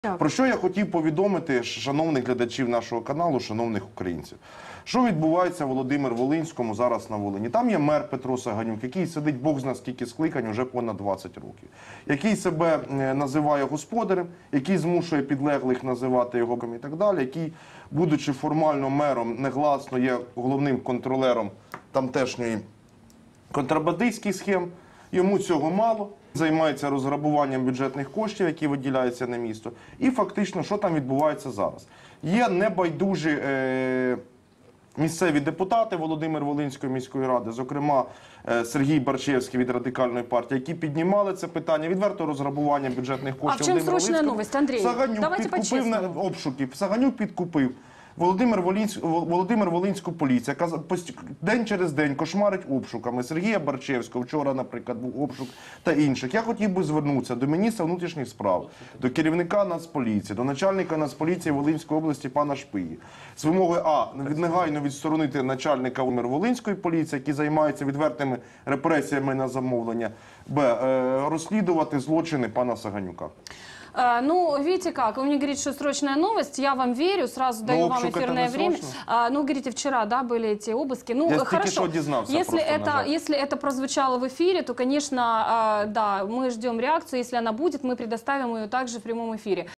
Про що я хотів повідомити шановних глядачів нашого каналу, шановних українців? Що відбувається в Володимир-Волинському зараз на Волині? Там є мер Петро Саганюк, який сидить бог зна скільки скликань уже понад 20 років. Який себе називає господарем, який змушує підлеглих називати його і так далі, який, будучи формально мером, негласно є головним контролером тамтешньої контрабандистських схем. Йому цього мало. Займається розграбуванням бюджетних коштів, які виділяються на місто. І фактично, що там відбувається зараз? Є небайдужі місцеві депутати Володимир-Волинської міської ради, зокрема Сергій Барчевський від Радикальної партії, які піднімали це питання відверто розграбування бюджетних коштів. А в чому срочна новость, Андрій? Саганюк підкупив на обшуки. Саганюк підкупив Володимир-Волинську поліцію, яка день через день кошмарить обшуками. Сергія Барчевського, вчора, наприклад, був обшук та інших. Я хотів би звернутися до міністра внутрішніх справ, до керівника Нацполіції, до начальника Нацполіції Волинської області пана Шпиї з вимогою негайно відсторонити начальника Волинської поліції, який займається відвертими репресіями на замовлення, розслідувати злочини пана Саганюка. Ну, видите как, вы мне говорите, что срочная новость, я вам верю, сразу даю вам эфирное время. Ну, говорите, вчера, да, были эти обыски. Ну, хорошо, если это прозвучало в эфире, то, конечно, да, мы ждем реакцию, если она будет, мы предоставим ее также в прямом эфире.